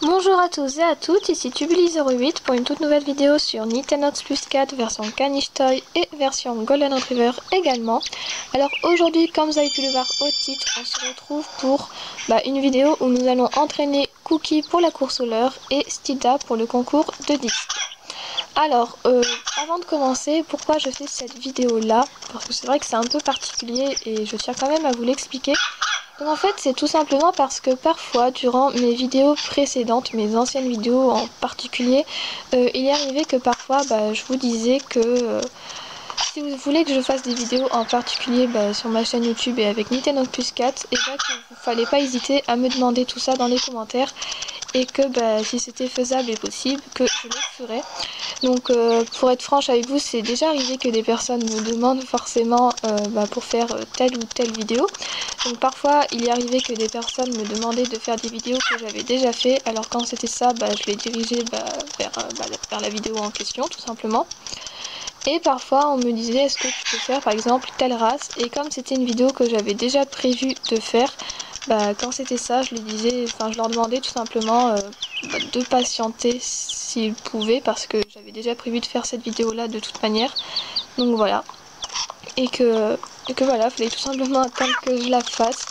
Bonjour à tous et à toutes, ici Tubuli08 pour une toute nouvelle vidéo sur Nintendo Plus 4 version Caniche Toy et version Golden Retriever également. Alors aujourd'hui, comme vous avez pu le voir au titre, on se retrouve pour une vidéo où nous allons entraîner Cookie pour la course au leurre et Stida pour le concours de disques. Alors, avant de commencer, pourquoi je fais cette vidéo là? Parce que c'est vrai que c'est un peu particulier et je tiens quand même à vous l'expliquer. Donc en fait c'est tout simplement parce que parfois durant mes vidéos précédentes, mes anciennes vidéos en particulier, il est arrivé que parfois je vous disais que si vous voulez que je fasse des vidéos en particulier sur ma chaîne YouTube et avec Nintendo Plus 4, et qu'il ne fallait pas hésiter à me demander tout ça dans les commentaires et que si c'était faisable et possible que je le ferais. Donc pour être franche avec vous, c'est déjà arrivé que des personnes me demandent forcément pour faire telle ou telle vidéo. Donc parfois il est arrivé que des personnes me demandaient de faire des vidéos que j'avais déjà fait. Alors quand c'était ça, je les dirigeais vers la vidéo en question tout simplement. Et parfois on me disait est-ce que tu peux faire par exemple telle race, et comme c'était une vidéo que j'avais déjà prévu de faire, quand c'était ça je leur demandais tout simplement de patienter s'ils pouvaient, parce que j'avais déjà prévu de faire cette vidéo là de toute manière. Donc voilà, et que voilà, fallait tout simplement attendre que je la fasse.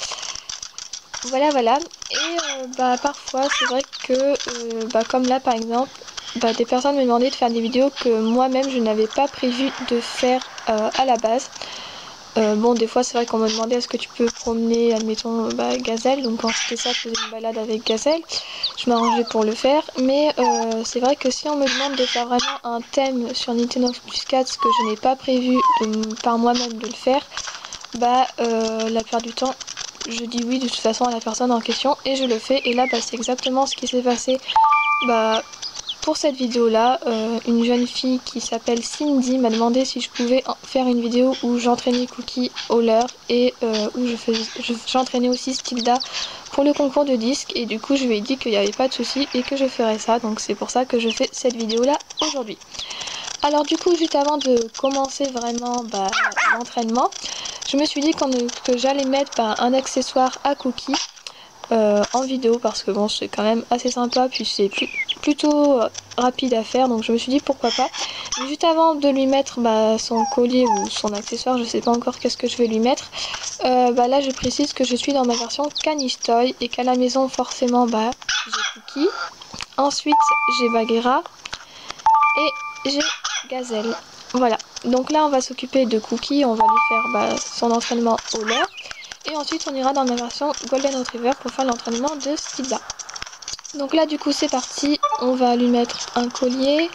Voilà. Et parfois c'est vrai que comme là par exemple, des personnes me demandaient de faire des vidéos que moi-même je n'avais pas prévu de faire à la base. Bon, des fois c'est vrai qu'on me demandait est-ce que tu peux promener, admettons, Gazelle. Donc quand c'était ça, je faisais une balade avec Gazelle, je m'arrangeais pour le faire. Mais c'est vrai que si on me demande de faire vraiment un thème sur Nintendo Plus 4, ce que je n'ai pas prévu par moi-même de le faire, la plupart du temps je dis oui de toute façon à la personne en question et je le fais. Et là c'est exactement ce qui s'est passé pour cette vidéo là. Une jeune fille qui s'appelle Cindy m'a demandé si je pouvais faire une vidéo où j'entraînais Cookie au leurre et où j'entraînais aussi Stilda pour le concours de disques, et du coup je lui ai dit qu'il n'y avait pas de souci et que je ferais ça. Donc c'est pour ça que je fais cette vidéo là aujourd'hui. Alors du coup, juste avant de commencer vraiment l'entraînement, je me suis dit que j'allais mettre un accessoire à Cookie en vidéo, parce que bon, c'est quand même assez sympa, puis c'est plutôt rapide à faire, donc je me suis dit pourquoi pas. Mais juste avant de lui mettre son collier ou son accessoire, je sais pas encore qu'est-ce que je vais lui mettre, là je précise que je suis dans ma version Caniche Toy et qu'à la maison forcément j'ai Cookie, ensuite j'ai Bagheera et j'ai Gazelle. Voilà, donc là on va s'occuper de Cookie, on va lui faire son entraînement au leurre, et ensuite on ira dans ma version Golden Retriever pour faire l'entraînement de Stida. Donc là du coup c'est parti, on va lui mettre un collier.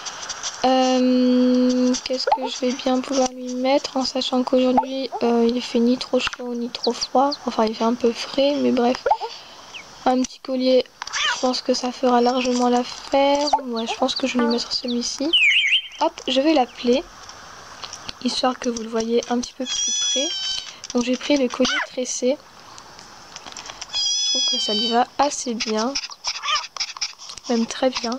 Qu'est-ce que je vais bien pouvoir lui mettre, en sachant qu'aujourd'hui il fait ni trop chaud ni trop froid, enfin il fait un peu frais, mais bref, un petit collier, je pense que ça fera largement l'affaire. Ouais, je pense que je vais lui mettre celui-ci. Hop, je vais l'appeler, histoire que vous le voyez un petit peu plus près. Donc j'ai pris le collier tressé. Je trouve que ça lui va assez bien. Même très bien.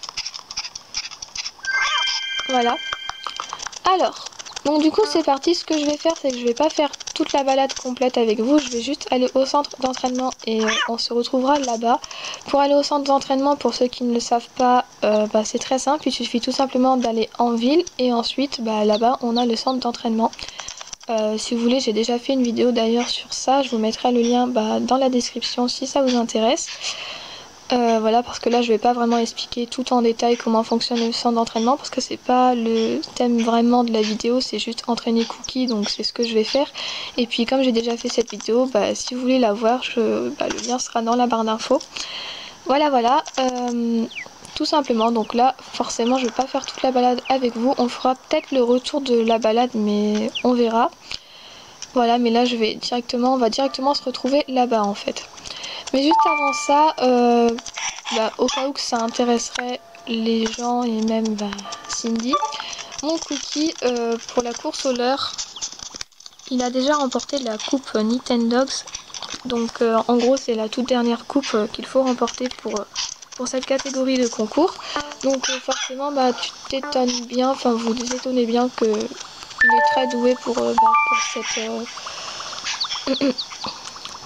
Voilà. Alors, donc du coup c'est parti. Ce que je vais faire, c'est que je vais pas faire toute la balade complète avec vous. Je vais juste aller au centre d'entraînement et on se retrouvera là-bas. Pour aller au centre d'entraînement, pour ceux qui ne le savent pas, c'est très simple. Il suffit tout simplement d'aller en ville et ensuite là-bas on a le centre d'entraînement. Si vous voulez, j'ai déjà fait une vidéo d'ailleurs sur ça. Je vous mettrai le lien dans la description si ça vous intéresse. Voilà, parce que là je vais pas vraiment expliquer tout en détail comment fonctionne le centre d'entraînement, parce que c'est pas le thème vraiment de la vidéo, c'est juste entraîner Cookie, donc c'est ce que je vais faire. Et puis comme j'ai déjà fait cette vidéo, si vous voulez la voir, le lien sera dans la barre d'infos. Voilà, tout simplement. Donc là forcément je vais pas faire toute la balade avec vous, on fera peut-être le retour de la balade, mais on verra. Voilà, mais là on va directement se retrouver là-bas en fait. Mais juste avant ça, au cas où que ça intéresserait les gens et même Cindy, mon Cookie pour la course au leurre, il a déjà remporté la coupe Nintendogs. Donc en gros c'est la toute dernière coupe qu'il faut remporter pour cette catégorie de concours. Donc forcément tu t'étonnes bien, enfin vous vous étonnez bien que il est très doué pour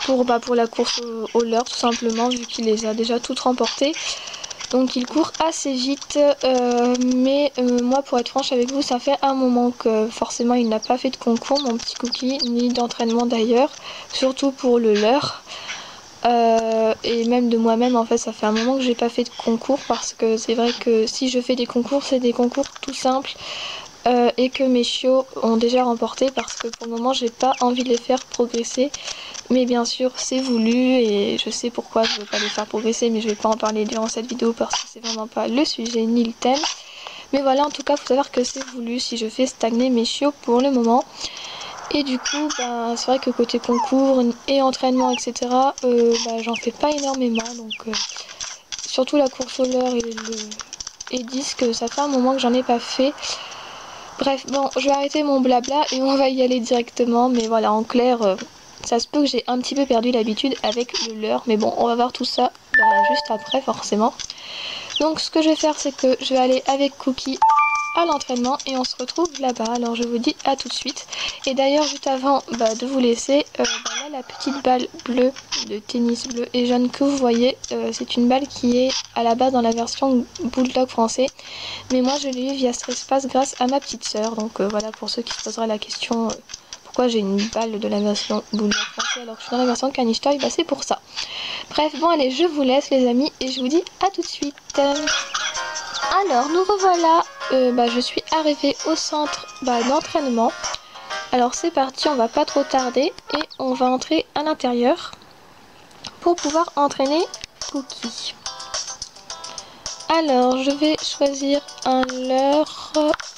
pour la course au leurre tout simplement, vu qu'il les a déjà toutes remportées. Donc il court assez vite, mais moi pour être franche avec vous, ça fait un moment que forcément il n'a pas fait de concours, mon petit Cookie, ni d'entraînement d'ailleurs, surtout pour le leurre. Et même de moi-même en fait, ça fait un moment que j'ai pas fait de concours, parce que c'est vrai que si je fais des concours, c'est des concours tout simples. Et que mes chiots ont déjà remporté, parce que pour le moment j'ai pas envie de les faire progresser, mais bien sûr c'est voulu et je sais pourquoi je veux pas les faire progresser, mais je vais pas en parler durant cette vidéo parce que c'est vraiment pas le sujet ni le thème. Mais voilà, en tout cas faut savoir que c'est voulu si je fais stagner mes chiots pour le moment. Et du coup bah, c'est vrai que côté concours et entraînement etc, bah, j'en fais pas énormément, donc surtout la course au leurre et disque, ça fait un moment que j'en ai pas fait. Bref, bon, je vais arrêter mon blabla et on va y aller directement. Mais voilà, en clair, ça se peut que j'ai un petit peu perdu l'habitude avec le leurre. Mais bon, on va voir tout ça juste après, forcément. Donc, ce que je vais faire, c'est que je vais aller avec Cookie à l'entraînement et on se retrouve là-bas. Alors, je vous dis à tout de suite. Et d'ailleurs, juste avant de vous laisser, là, la petite balle bleue de tennis bleu et jaune que vous voyez, c'est une balle qui est à la base dans la version Bulldog français. Mais moi je l'ai eu via Stresspass grâce à ma petite sœur. Donc voilà, pour ceux qui se poseraient la question pourquoi j'ai une balle de la version Bulldog français alors que je suis dans la version Caniche Toy, bah c'est pour ça. Bref, bon allez, je vous laisse les amis et je vous dis à tout de suite. Alors nous revoilà, je suis arrivée au centre d'entraînement. Alors c'est parti, on va pas trop tarder et on va entrer à l'intérieur pour pouvoir entraîner Cookie. Alors, je vais choisir un leurre.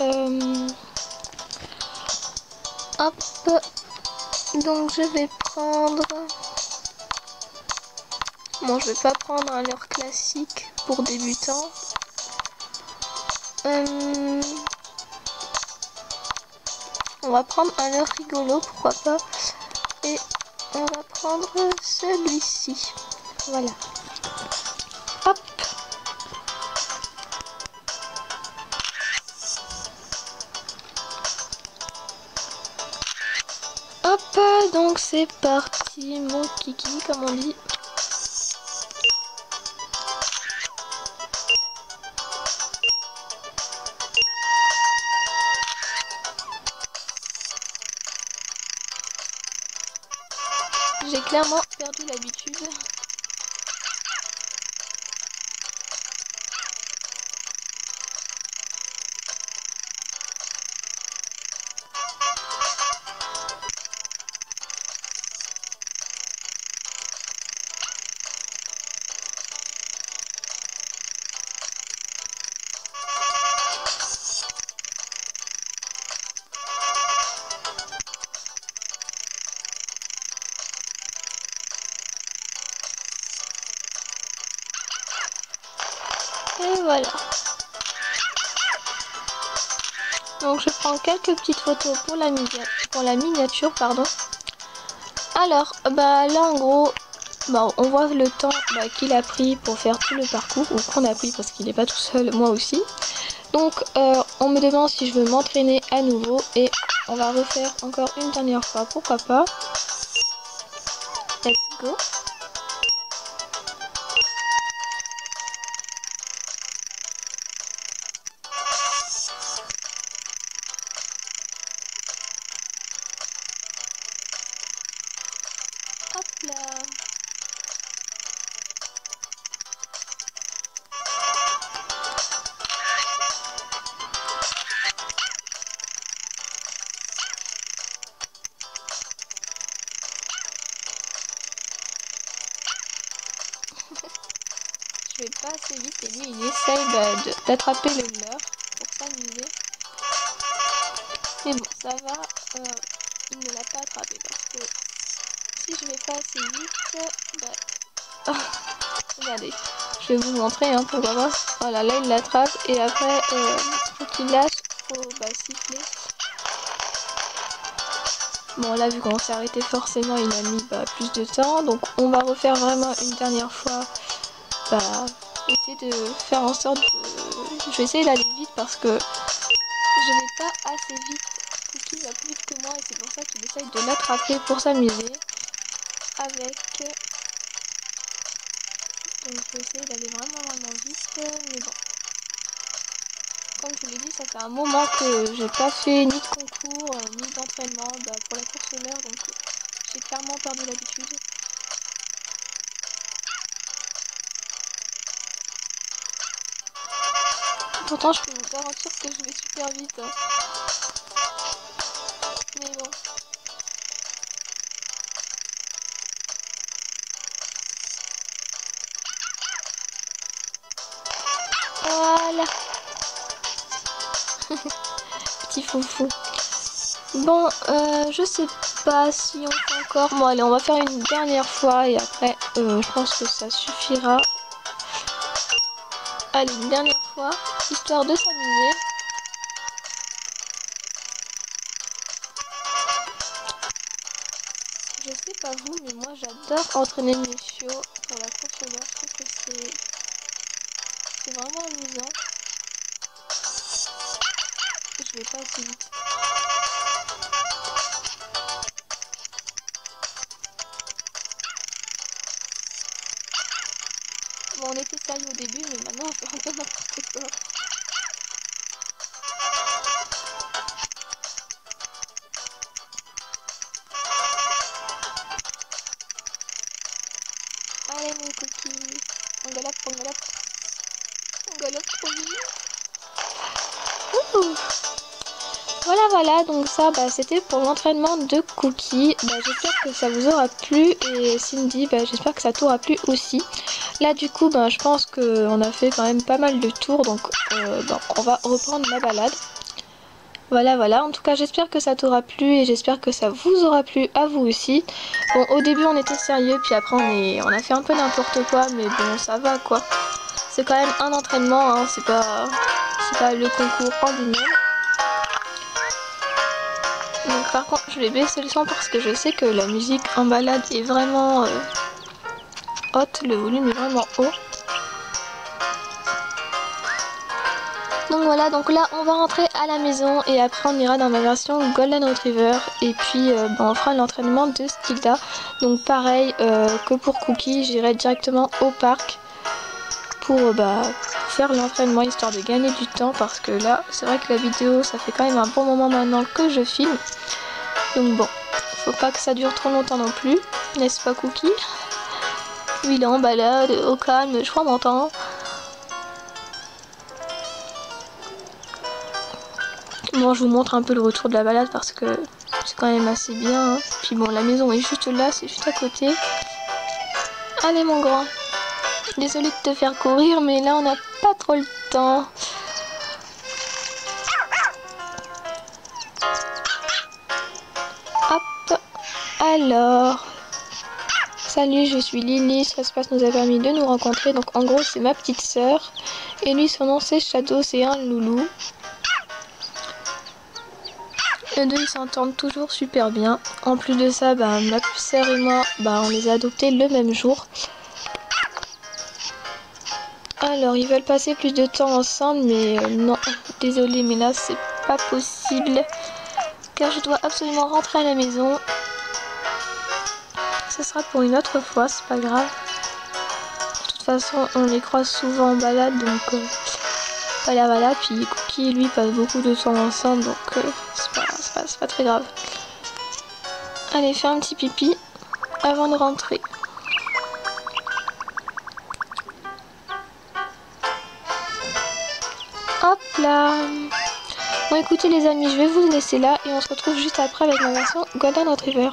Hop. Donc, je vais prendre... Bon, je vais pas prendre un leurre classique pour débutants. On va prendre un leurre rigolo, pourquoi pas. Et on va prendre celui-ci. Voilà. Hop. Hop, donc c'est parti, mon kiki, comme on dit. J'ai clairement perdu l'habitude. Et voilà. Donc je prends quelques petites photos pour la miniature, pardon. Alors, là en gros, on voit le temps qu'il a pris pour faire tout le parcours, ou qu'on a pris parce qu'il n'est pas tout seul, moi aussi. Donc on me demande si je veux m'entraîner à nouveau et on va refaire encore une dernière fois, pourquoi pas. Let's go. Hop là. Je vais pas assez vite et lui il essaye d'attraper le leurre pour s'amuser. Mais bon, ça va, il ne l'a pas attrapé parce que si je vais pas assez vite, regardez, je vais vous montrer pourquoi pas. Voilà, là il l'attrape et après faut qu'il lâche, faut siffler. Bon là vu qu'on s'est arrêté forcément il a mis plus de temps, donc on va refaire vraiment une dernière fois. Essayer de faire en sorte de... Je vais essayer d'aller vite parce que je vais pas assez vite. Cookie va plus vite que moi et c'est pour ça qu'il essaye de l'attraper pour s'amuser. avec. Donc je vais essayer d'aller vraiment vite, mais bon. Comme je vous l'ai dit, ça fait un moment que j'ai pas fait ni de concours, ni d'entraînement pour la course au leurre, donc j'ai clairement perdu l'habitude. Pourtant je peux vous garantir que je vais super vite. Hein. Mais bon. Voilà. Petit foufou. Bon, je sais pas si on fait encore. Bon, allez, on va faire une dernière fois et après, je pense que ça suffira. Allez, une dernière fois, histoire de s'amuser. Je sais pas vous, mais moi j'adore entraîner mes chiots pour la course au leurre. Je trouve que c'est vraiment amusant. Je vais pas assez vite. Bon, on était sérieux au début, mais maintenant on fait un peu n'importe quoi. Allez mon coquille, on galope, on galope trop vite. Ouh. Voilà, donc ça c'était pour l'entraînement de Cookie. J'espère que ça vous aura plu et Cindy, j'espère que ça t'aura plu aussi. Là du coup je pense qu'on a fait quand même pas mal de tours, donc on va reprendre la balade. Voilà, en tout cas j'espère que ça t'aura plu et j'espère que ça vous aura plu à vous aussi. Bon, au début on était sérieux, puis après on a fait un peu n'importe quoi, mais bon ça va quoi. C'est quand même un entraînement, hein, c'est pas le concours en lui-même. Donc par contre je vais baisser le son parce que je sais que la musique en balade est vraiment haute, le volume est vraiment haut. Donc voilà, donc là on va rentrer à la maison et après on ira dans ma version Golden Retriever et puis on fera l'entraînement de Stilda. Donc pareil que pour Cookie, j'irai directement au parc pour faire l'entraînement histoire de gagner du temps parce que là c'est vrai que la vidéo ça fait quand même un bon moment maintenant que je filme. Donc bon, faut pas que ça dure trop longtemps non plus, n'est-ce pas Cookie? Lui il est en balade, au calme, je crois m'entend. Bon, je vous montre un peu le retour de la balade parce que c'est quand même assez bien. Hein. Puis bon, la maison est juste là, c'est juste à côté. Allez mon grand. Désolée de te faire courir, mais là on n'a pas trop le temps. Hop. Alors. Salut, je suis Lily. Ce espace nous a permis de nous rencontrer. Donc en gros, c'est ma petite sœur. Et lui, son nom c'est Shadow, c'est un loulou. Les deux ils s'entendent toujours super bien. En plus de ça, ma petite sœur et moi, on les a adoptés le même jour. Alors ils veulent passer plus de temps ensemble, mais non, désolée, mais là c'est pas possible. Car je dois absolument rentrer à la maison. Ce sera pour une autre fois, c'est pas grave. De toute façon, on les croise souvent en balade, donc voilà. Puis Cookie et lui passent beaucoup de temps ensemble, donc c'est pas très grave. Allez, fais un petit pipi avant de rentrer. Hop là. Bon écoutez les amis, je vais vous laisser là et on se retrouve juste après avec ma version Golden Retriever.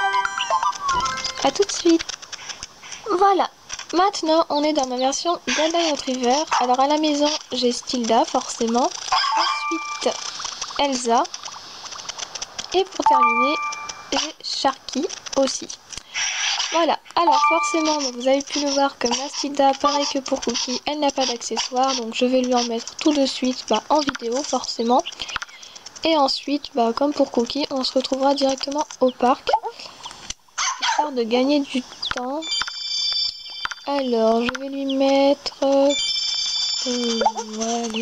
A tout de suite. Voilà. Maintenant, on est dans ma version Golden Retriever. Alors à la maison, j'ai Stilda forcément. Ensuite, Elsa. Et pour terminer, j'ai Sharky aussi. Voilà, alors forcément, vous avez pu le voir comme la Stilda, pareil que pour Cookie, elle n'a pas d'accessoires. Donc je vais lui en mettre tout de suite en vidéo forcément. Et ensuite, comme pour Cookie, on se retrouvera directement au parc. Histoire de gagner du temps. Alors, je vais lui mettre... voilà, allez.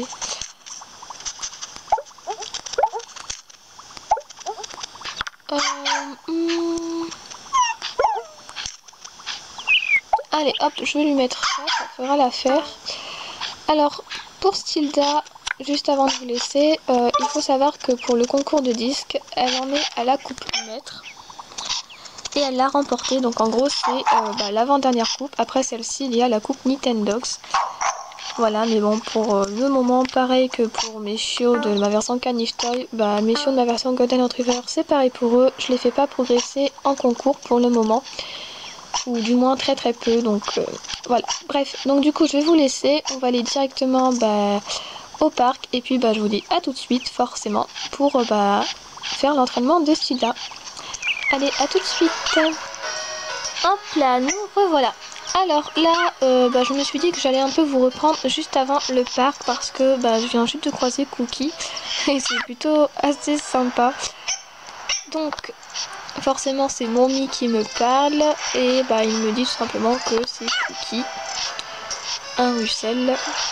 Allez, hop, je vais lui mettre ça, ça fera l'affaire. Alors, pour Stilda, juste avant de vous laisser, il faut savoir que pour le concours de disques, elle en est à la coupe maître. Et elle l'a remporté, donc en gros c'est l'avant-dernière coupe. Après celle-ci, il y a la coupe Nintendogs. Voilà, mais bon, pour le moment, pareil que pour mes chiots de ma version Caniche Toy, mes chiots de ma version Golden Retriever, c'est pareil pour eux. Je les fais pas progresser en concours pour le moment, ou du moins très très peu, donc voilà. Bref, donc du coup, je vais vous laisser. On va aller directement au parc, et puis je vous dis à tout de suite, forcément, pour faire l'entraînement de Stilda. Allez, à tout de suite. Hop là, nous revoilà. Alors là, je me suis dit que j'allais un peu vous reprendre juste avant le parc parce que je viens juste de croiser Cookie et c'est plutôt assez sympa. Donc forcément c'est Mommy qui me parle et il me dit tout simplement que c'est Cookie, un Russell.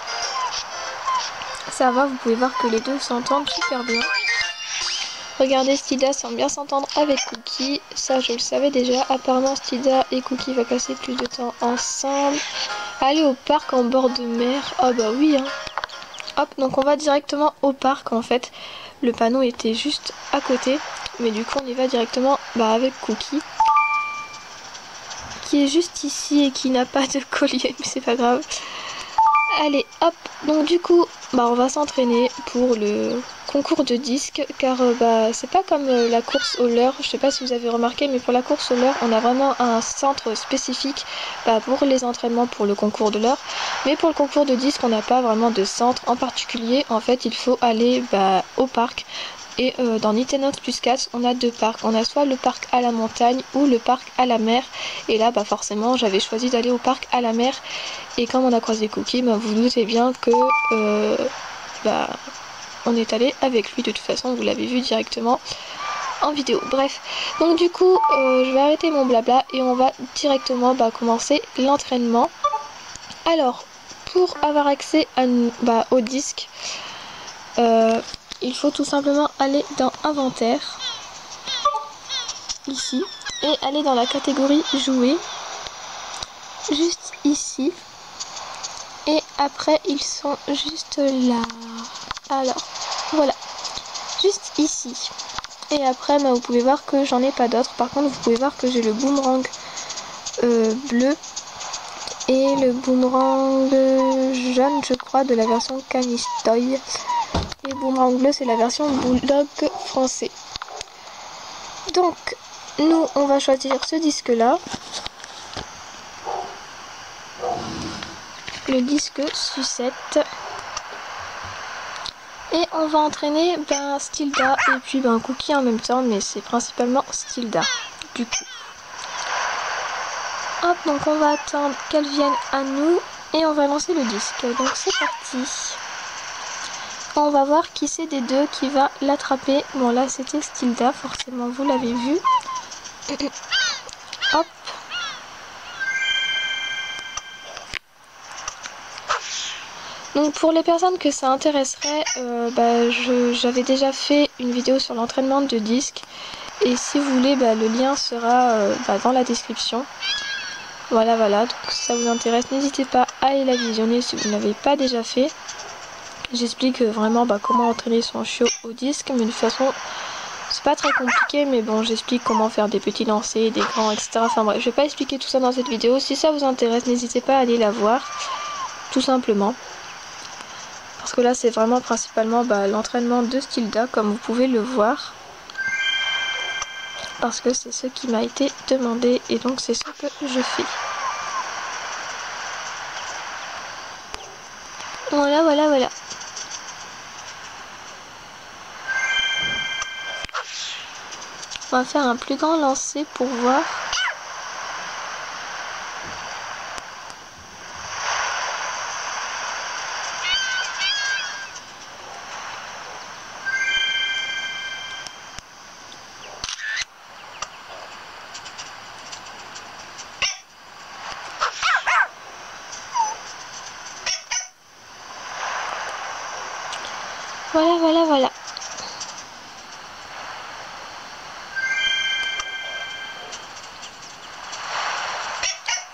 Ça va, vous pouvez voir que les deux s'entendent super bien. Regardez, Stilda semble bien s'entendre avec Cookie. Ça, je le savais déjà. Apparemment, Stilda et Cookie vont passer plus de temps ensemble. Aller au parc en bord de mer. Oh bah oui, hein. Hop, donc on va directement au parc en fait. Le panneau était juste à côté. Mais du coup, on y va directement avec Cookie. Qui est juste ici et qui n'a pas de collier. Mais c'est pas grave. Allez, hop. Donc du coup, on va s'entraîner pour le concours de disques, car c'est pas comme la course au leurre. Je sais pas si vous avez remarqué, mais pour la course au leurre, on a vraiment un centre spécifique pour les entraînements pour le concours de leurre. Mais pour le concours de disques, on n'a pas vraiment de centre en particulier. En fait, il faut aller au parc. Et dans Nintendo Plus 4, on a deux parcs. On a soit le parc à la montagne ou le parc à la mer. Et là, forcément, j'avais choisi d'aller au parc à la mer. Et comme on a croisé Cookie, vous doutez bien que on est allé avec lui. De toute façon, vous l'avez vu directement en vidéo. Bref, donc du coup, je vais arrêter mon blabla et on va directement commencer l'entraînement. Alors, pour avoir accès au disque, il faut tout simplement aller dans Inventaire, ici, et aller dans la catégorie Jouer, juste ici. Et après, ils sont juste là. Alors, voilà, juste ici. Et après, vous pouvez voir que j'en ai pas d'autres. Par contre, vous pouvez voir que j'ai le boomerang bleu et le boomerang jaune, je crois, de la version Caniche Toy. Et le boomerang bleu, c'est la version Bulldog français. Donc, nous, on va choisir ce disque-là. Le disque sucette. Et on va entraîner Stilda et puis Cookie en même temps, mais c'est principalement Stilda, du coup. Hop, donc on va attendre qu'elle vienne à nous et on va lancer le disque. Donc c'est parti. On va voir qui c'est des deux qui va l'attraper. Bon là c'était Stilda, forcément vous l'avez vu. Hop. Donc pour les personnes que ça intéresserait, j'avais déjà fait une vidéo sur l'entraînement de disque. Et si vous voulez, le lien sera dans la description. Voilà, donc si ça vous intéresse, n'hésitez pas à aller la visionner si vous ne l'avez pas déjà fait. J'explique vraiment comment entraîner son chiot au disque, mais de toute façon, c'est pas très compliqué, mais bon, j'explique comment faire des petits lancers, des grands, etc. Enfin bref, je vais pas expliquer tout ça dans cette vidéo. Si ça vous intéresse, n'hésitez pas à aller la voir, tout simplement. Parce que là, c'est vraiment principalement l'entraînement de Stilda, comme vous pouvez le voir. Parce que c'est ce qui m'a été demandé et donc c'est ce que je fais. Voilà. On va faire un plus grand lancer pour voir. Voilà.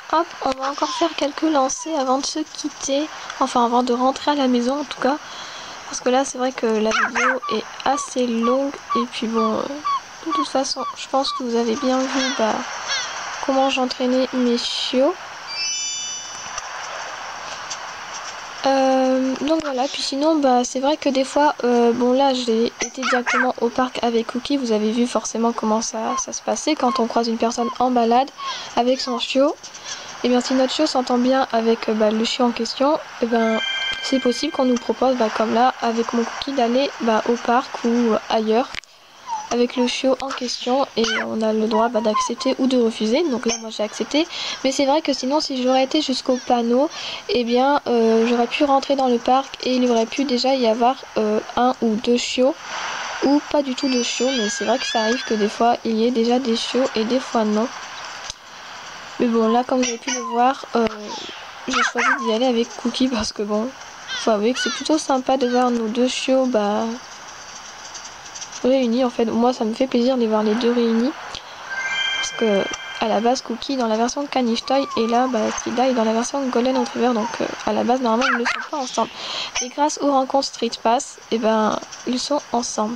Hop, on va encore faire quelques lancers avant de se quitter. Enfin, avant de rentrer à la maison en tout cas. Parce que là, c'est vrai que la vidéo est assez longue. Et puis bon, de toute façon, je pense que vous avez bien vu comment j'entraînais mes chiots. Donc voilà, puis sinon c'est vrai que des fois, bon là j'ai été directement au parc avec Cookie, vous avez vu forcément comment ça se passait quand on croise une personne en balade avec son chiot. Et bien si notre chiot s'entend bien avec le chiot en question, et c'est possible qu'on nous propose comme là avec mon Cookie d'aller au parc ou ailleurs avec le chiot en question et on a le droit d'accepter ou de refuser. Donc là moi j'ai accepté, mais c'est vrai que sinon si j'aurais été jusqu'au panneau, et bien j'aurais pu rentrer dans le parc et il aurait pu déjà y avoir un ou deux chiots ou pas du tout de chiots, mais c'est vrai que ça arrive que des fois il y ait déjà des chiots et des fois non. Mais bon là comme vous avez pu le voir, j'ai choisi d'y aller avec Cookie parce que bon, faut avouer que c'est plutôt sympa de voir nos deux chiots réunis. En fait moi ça me fait plaisir de les voir les deux réunis parce que à la base Cookie dans la version Caniche Toy et là Tilda est dans la version Golden Retriever, donc à la base normalement ils ne sont pas ensemble et grâce aux rencontres Street Pass ils sont ensemble.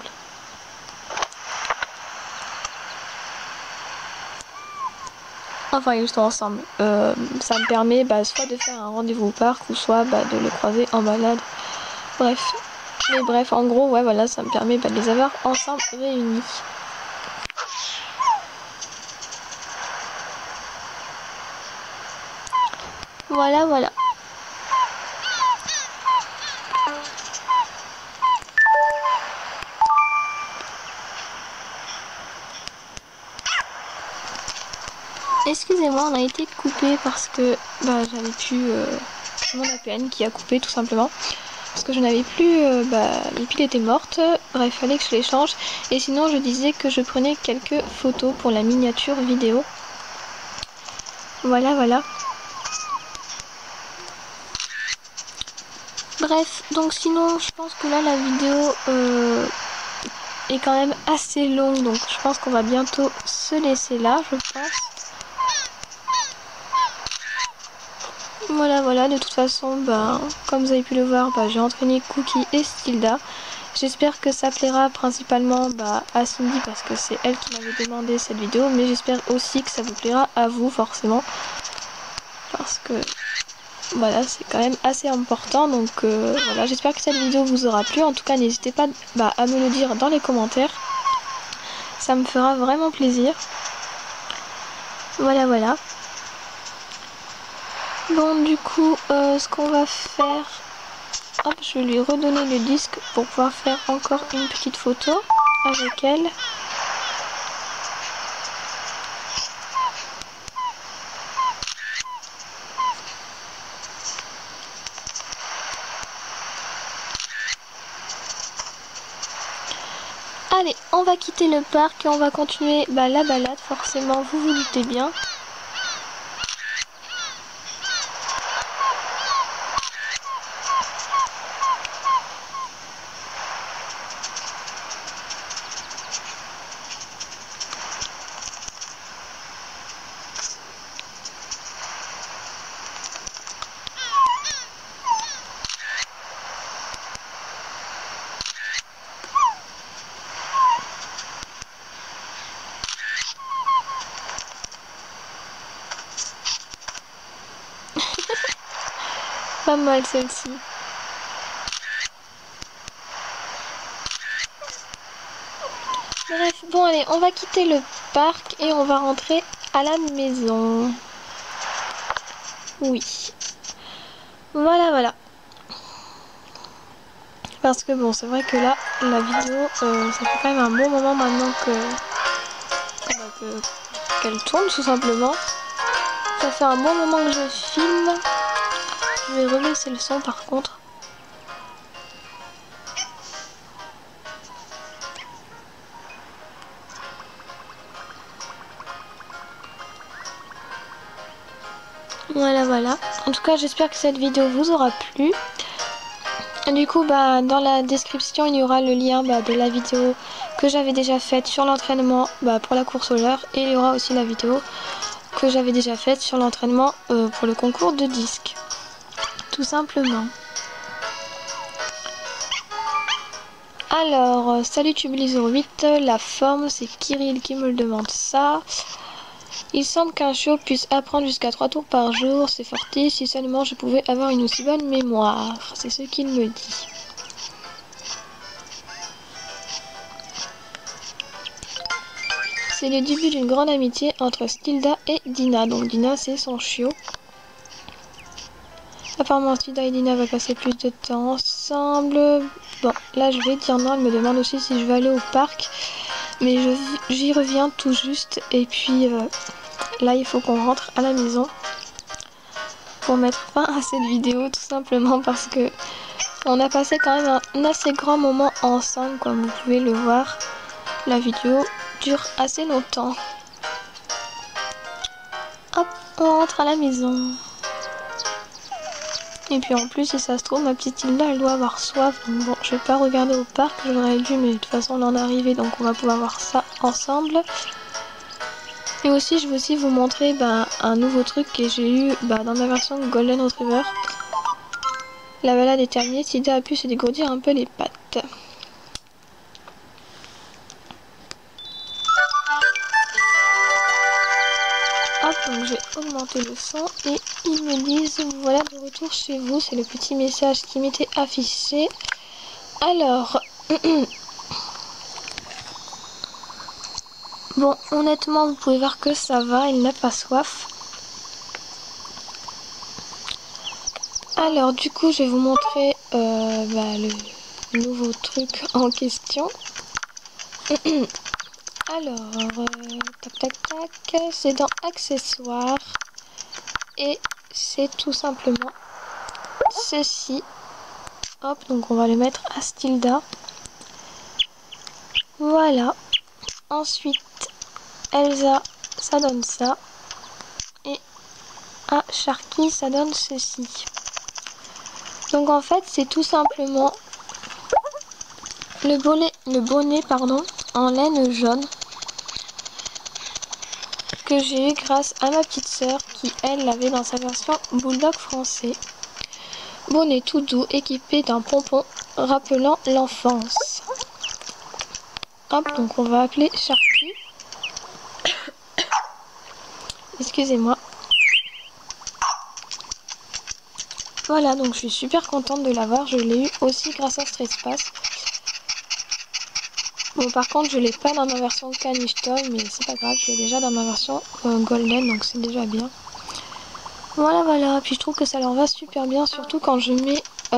Enfin ils sont ensemble, ça me permet soit de faire un rendez-vous au parc ou soit de les croiser en balade, bref en gros ouais voilà, ça me permet de les avoir ensemble réunis. Voilà. Excusez-moi, on a été coupé parce que j'avais plus mon APN qui a coupé tout simplement. Parce que je n'avais plus, les piles étaient mortes, bref, fallait que je les change. Et sinon je disais que je prenais quelques photos pour la miniature vidéo. Voilà. Bref, donc sinon je pense que là la vidéo est quand même assez longue, donc je pense qu'on va bientôt se laisser là, je pense. Voilà, de toute façon, comme vous avez pu le voir, j'ai entraîné Cookie et Tilda. J'espère que ça plaira principalement à Cindy parce que c'est elle qui m'avait demandé cette vidéo, mais j'espère aussi que ça vous plaira à vous forcément. Parce que voilà, c'est quand même assez important, donc voilà, j'espère que cette vidéo vous aura plu. En tout cas, n'hésitez pas à me le dire dans les commentaires. Ça me fera vraiment plaisir. Voilà. Bon, du coup, ce qu'on va faire... Hop, je vais lui redonner le disque pour pouvoir faire encore une petite photo avec elle. Allez, on va quitter le parc et on va continuer la balade, forcément, vous vous doutez bien. Pas mal celle-ci. Bref, bon allez, on va quitter le parc et on va rentrer à la maison. Oui. Voilà. Parce que bon, c'est vrai que là, la vidéo, ça fait quand même un bon moment maintenant qu'elle tourne tout simplement. Ça fait un bon moment que je filme. Je vais rebaisser le son par contre. Voilà. En tout cas, j'espère que cette vidéo vous aura plu. Du coup, dans la description, il y aura le lien de la vidéo que j'avais déjà faite sur l'entraînement pour la course au leurre. Et il y aura aussi la vidéo que j'avais déjà faite sur l'entraînement pour le concours de disque. Tout simplement. Alors, salut Tubuli08, la forme, c'est Kirill qui me le demande ça. Il semble qu'un chiot puisse apprendre jusqu'à 3 tours par jour, c'est forti, si seulement je pouvais avoir une aussi bonne mémoire. C'est ce qu'il me dit. C'est le début d'une grande amitié entre Stilda et Dina. Donc Dina, c'est son chiot. Apparemment, Stilda et Dina vont passer plus de temps ensemble. Bon, là, je vais dire non. Elle me demande aussi si je vais aller au parc. Mais j'y reviens tout juste. Et puis, là, il faut qu'on rentre à la maison pour mettre fin à cette vidéo. Tout simplement parce que on a passé quand même un assez grand moment ensemble. Comme vous pouvez le voir, la vidéo dure assez longtemps. Hop, on rentre à la maison. Et puis en plus, si ça se trouve, ma petite Hilda, elle doit avoir soif. Donc bon, je vais pas regarder au parc, j'aurais dû, mais de toute façon, on en est arrivé, donc on va pouvoir voir ça ensemble. Et aussi, je vais aussi vous montrer un nouveau truc que j'ai eu dans ma version Golden Retriever. La balade est terminée, Hilda a pu se dégourdir un peu les pattes. Hop, donc j'ai augmenté le son et ils me disent voilà de retour chez vous, c'est le petit message qui m'était affiché. Alors, bon, honnêtement, vous pouvez voir que ça va, il n'a pas soif. Alors, du coup, je vais vous montrer le nouveau truc en question. Alors, tac, c'est dans accessoires et c'est tout simplement ceci. Hop, donc on va le mettre à Stilda. Voilà. Ensuite, Elsa, ça donne ça. Et à Sharky, ça donne ceci. Donc en fait, c'est tout simplement le bonnet en laine jaune que j'ai eu grâce à ma petite sœur qui elle l'avait dans sa version bulldog français. Bonnet tout doux équipé d'un pompon rappelant l'enfance. Hop, donc on va appeler Sharky. Excusez-moi. Voilà, donc je suis super contente de l'avoir. Je l'ai eu aussi grâce à Stresspass. Bon, par contre, je l'ai pas dans ma version Caniche Toy, mais c'est pas grave, je l'ai déjà dans ma version Golden, donc c'est déjà bien. Voilà, puis je trouve que ça leur va super bien, surtout quand je mets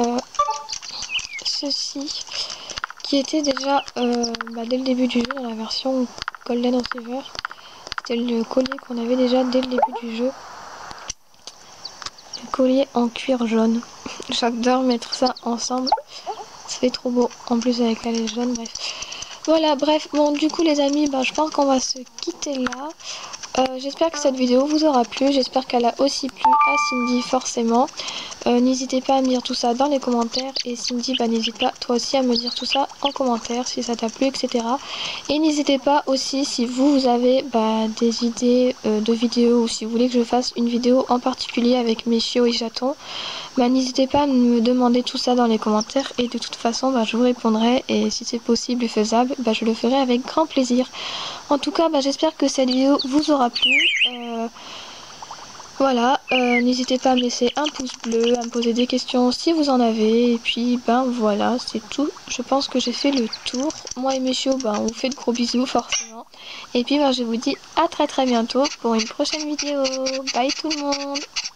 ceci, qui était déjà dès le début du jeu dans la version Golden Retriever. C'était le collier qu'on avait déjà dès le début du jeu. Le collier en cuir jaune. J'adore mettre ça ensemble, ça fait trop beau, en plus avec la laine jaune, bref. Voilà, bref, bon du coup les amis, je pense qu'on va se quitter là. J'espère que cette vidéo vous aura plu, j'espère qu'elle a aussi plu à Cindy forcément. N'hésitez pas à me dire tout ça dans les commentaires et Cindy, n'hésite pas toi aussi à me dire tout ça en commentaire si ça t'a plu, etc. Et n'hésitez pas aussi si vous avez des idées de vidéos ou si vous voulez que je fasse une vidéo en particulier avec mes chiots et chatons. N'hésitez pas à me demander tout ça dans les commentaires et de toute façon je vous répondrai et si c'est possible et faisable je le ferai avec grand plaisir. En tout cas j'espère que cette vidéo vous aura plu. Voilà, n'hésitez pas à me laisser un pouce bleu, à me poser des questions si vous en avez et puis voilà c'est tout. Je pense que j'ai fait le tour. Moi et mes chiots on vous fait de gros bisous forcément et puis je vous dis à très bientôt pour une prochaine vidéo. Bye tout le monde.